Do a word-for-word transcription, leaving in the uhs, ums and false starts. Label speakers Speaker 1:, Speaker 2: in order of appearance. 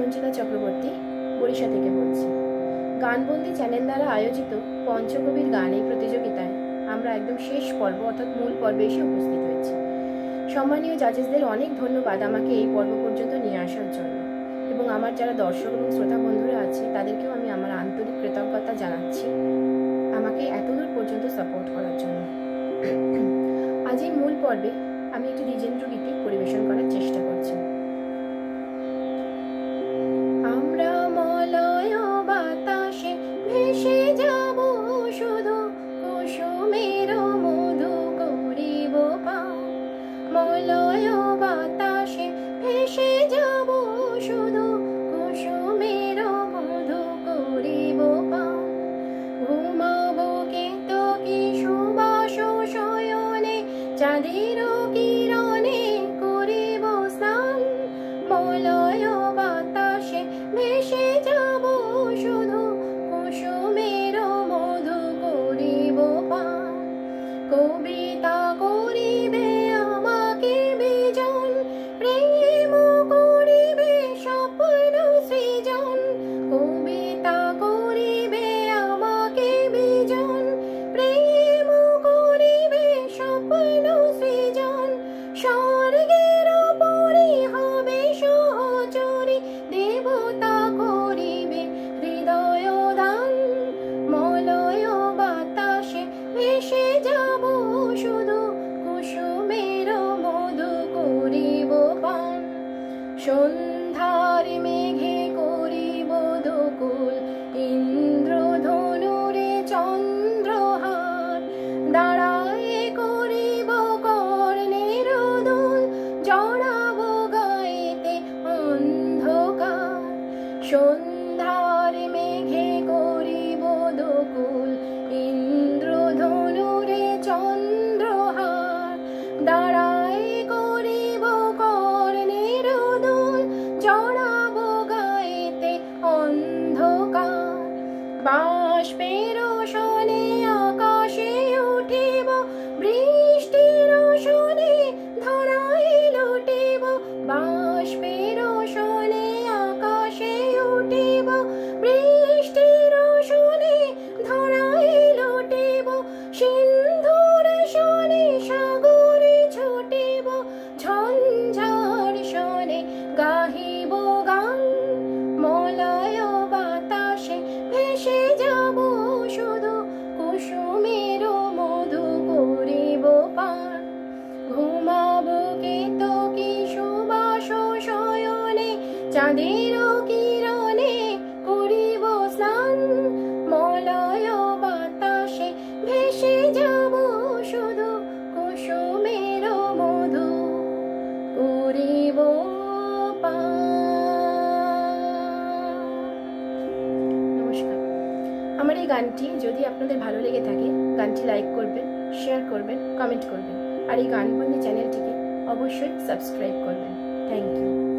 Speaker 1: সঞ্চিতা চক্রবর্তী বরিশা থেকে বলছি। গান-বন্দি চ্যানেল দ্বারা আয়োজিত পঞ্চকবির গান এই প্রতিযোগিতায় আমরা একদম শেষ পর্ব অর্থাৎ মূল পর্বে এসে উপস্থিত হয়েছি। সম্মানীয় জাজেসদের অনেক ধন্যবাদ আমাকে এই পর্ব পর্যন্ত নিয়ে আসার জন্য, এবং আমার যারা দর্শক এবং শ্রোতা বন্ধুরা আছে তাদেরকেও আমি আমার আন্তরিক কৃতজ্ঞতা জানাচ্ছি আমাকে এতদূর পর্যন্ত সাপোর্ট করার জন্য। আজ এই মূল পর্বে আমি একটি দ্বিজেন্দ্র গীতি পরিবেশন করার চেষ্টা করছি। আমরা মলয় বাতাসে ভেসে যাব শুধু কুসুমের মধু করিব পান। মলয় বাতাসে ভেসে যাব শুধু কুসুমের মধু করিব পান। ঘুমাবো কেতকী সুবাস শয়নে চাঁদের কিরণে করিব স্নান। মলয় বাতাসে ভেসে যাব শুধু কুসুমের মধু করিব পান। কবিতা করিবে আমাকে বিজন, প্রেম করিবে স্বপ্ন সৃজন। কবিতা করিবে আমাকে বিজন, প্রেম করিবে স্বপ্ন সৃজন। স্বর্গের পরি হবে সহচরী, দেবতা করিবে হৃদয় দান। মলয় বাতাসে ভেসে যাব শুধু কুসুমের মধু করিব পান। সন্ধ্যার মেঘে করিব দুকুল, ইন্দ্রধনুরে চন্দ্রহার। দাঁড়ায় করিব কর্ণের দুল, জড়াব গায়েতে অন্ধকার। সন্ধ্যার মেঘে করিব দুকুল, ইন্দ্রধনুরে চন্দ্রহার। দাঁড়ায় করিব কর্ণের দুল, জড়াব গায়েতে অন্ধকার। বাষ্পের শনে আকাশে উঠিব, বৃষ্টির শনে ধরায় লুটিব। বাষ্পের শনে আকাশে উঠিব, বৃষ্টির শনে ধরায় লুটিব। সিন্ধুর শনে সাগরে ছুটিব, ঝঞ্ঝার শনে গাহিব গান। মলয় বাতাসে ভেসে যাব শুধু কুসুমের মধু করিব পান। ঘুমাবো কেতকী সুবাস শয়নে চাঁদের কিরণে করিব স্নান। মলয় বাতাসে ভেসে যাব শুধু কুসুমের মধু করিব পান। নমস্কার। আমার এই গানটি যদি আপনাদের ভালো লেগে থাকে গানটি লাইক করবেন, শেয়ার করবেন, কমেন্ট করবেন, আর এই গান-বন্দি চ্যানেলটিকে অবশ্যই সাবস্ক্রাইব করবেন। Thank you.